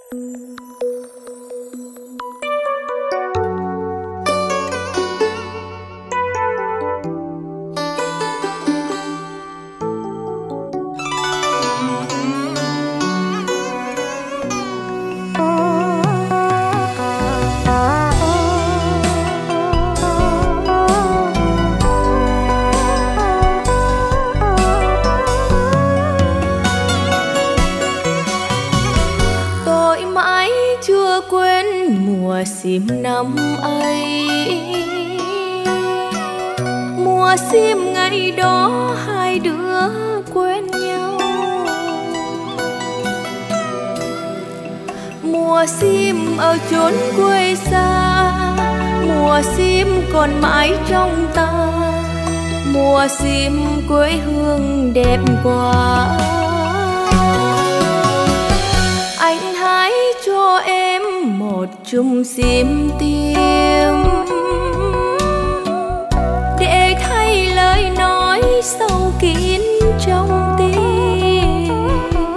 sim năm ấy, mùa sim ngày đó hai đứa quen nhau. Mùa sim ở chốn quê xa, mùa sim còn mãi trong ta, mùa sim quê hương đẹp quá. Anh hãy cho em một chùm sim tím để thay lời nói sâu kín trong tim.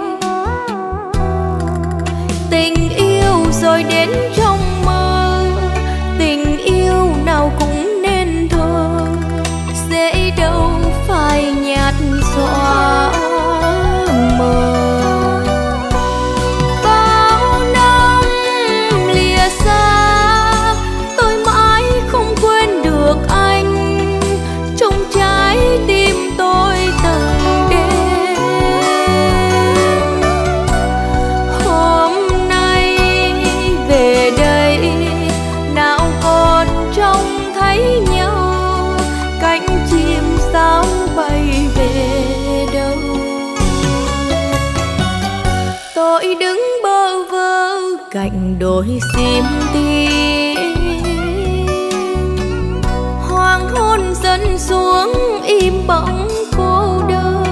Tình yêu rồi đến trong mơ, tình yêu nào cũng nên thơ, dễ đâu phải nhạt nhòa mờ. Cạnh đôi sim tím, hoàng hôn dần xuống im bóng cô đơn.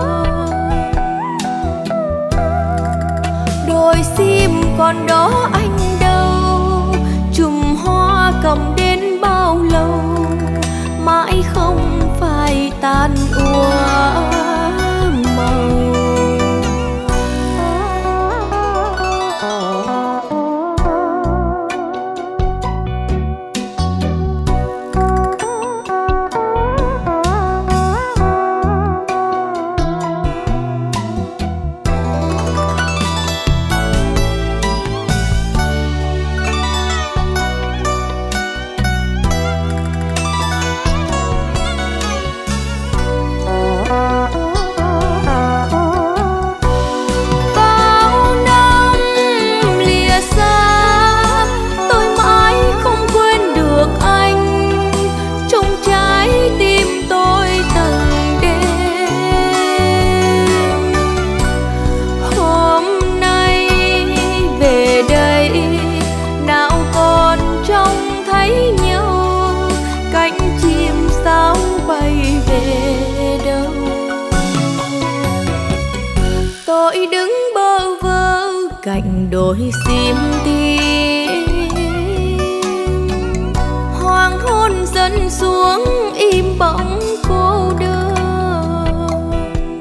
Đôi sim còn đó anh đâu, chùm hoa cầm đến bao lâu mãi không phải tan úa màu. Cạnh đôi sim tím, hoàng hôn dần xuống im bóng cô đơn.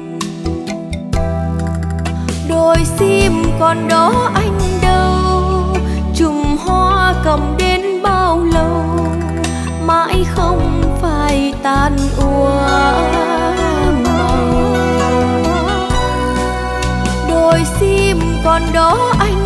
Đôi sim còn đó anh đâu, chùm hoa cầm đến bao lâu mãi không phải tan úa màu. Đôi sim còn đó anh